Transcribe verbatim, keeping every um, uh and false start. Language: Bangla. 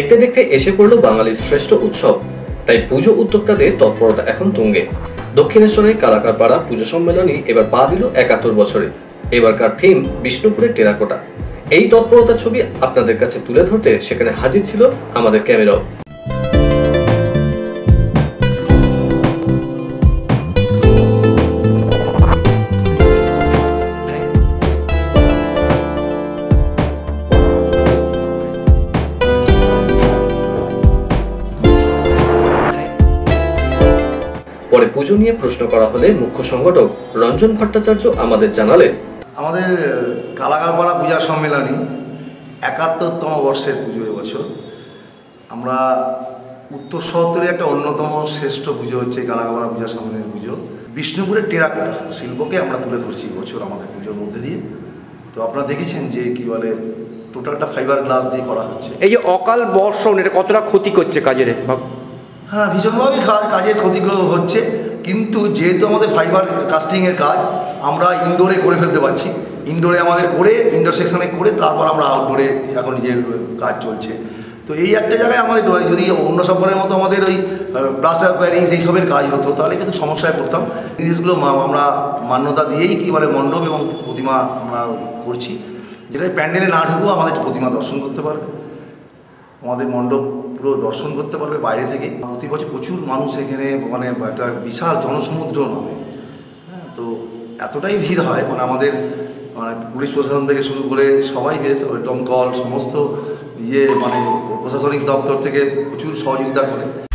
দেখতে দেখতে এসে পড়ল বাঙালির শ্রেষ্ঠ উৎসব, তাই পুজো উদ্যোক্তাদের তৎপরতা এখন তুঙ্গে। দক্ষিণেশ্বরে কালাকারপাড়া পুজো সম্মেলনী এবার পা দিল একাত্তর বছরে। এবারকার থিম বিষ্ণুপুরের টেরাকোটা। এই তৎপরতার ছবি আপনাদের কাছে তুলে ধরতে সেখানে হাজির ছিল আমাদের ক্যামেরাও। পরে পুজো নিয়ে প্রশ্ন করা হলে মুখ্য সংগঠক রঞ্জন ভট্টাচার্য আমাদের জানালেন, আমাদের কালাকারপাড়া পূজা সম্মেলনী একাত্তরতম বর্ষের পুজো এবছর। আমরা উত্তর শহরের একটা অন্যতম শ্রেষ্ঠ পুজো হচ্ছে কালাকারপাড়া পূজা সম্মেলনী পুজো। বিষ্ণুপুরের টেরাকোটা শিল্পকে আমরা তুলে ধরছি এবছর আমাদের পুজোর মধ্যে দিয়ে। তো আপনারা দেখেছেন যে কি বলে টোটালটা ফাইবার গ্লাস দিয়ে করা হচ্ছে। এই যে অকাল বর্ষণ এটা কতটা ক্ষতি করছে কাজের? হ্যাঁ, ভীষণভাবে কাজের ক্ষতিগ্রস্ত হচ্ছে, কিন্তু যেহেতু আমাদের ফাইবার কাস্টিংয়ের কাজ আমরা ইনডোরে করে ফেলতে পারছি। ইনডোরে আমাদের করে ইনডোর সেকশনে করে তারপর আমরা আউটডোরে এখন নিজের কাজ চলছে। তো এই একটা জায়গায় আমাদের যদি অন্য সফরের মতো আমাদের ওই প্লাস্টার ওয়্যারিং এই সবের কাজ হতো তাহলে কিন্তু সমস্যায় পড়তাম। জিনিসগুলো আমরা মান্যতা দিয়েই কী বলে মণ্ডপ এবং প্রতিমা আমরা করছি, যেটা প্যান্ডেলে না ঢুকেও আমাদের প্রতিমা দর্শন করতে পারবে, আমাদের মণ্ডপ পুরো দর্শন করতে পারবে বাইরে থেকে। প্রতি বছর প্রচুর মানুষ এখানে মানে একটা বিশাল জনসমুদ্র নামে। হ্যাঁ, তো এতটাই ভিড় হয় মানে আমাদের মানে পুলিশ প্রশাসন থেকে শুরু করে সবাই বেশ দমকল সমস্ত ইয়ে মানে প্রশাসনিক দপ্তর থেকে প্রচুর সহযোগিতা করে।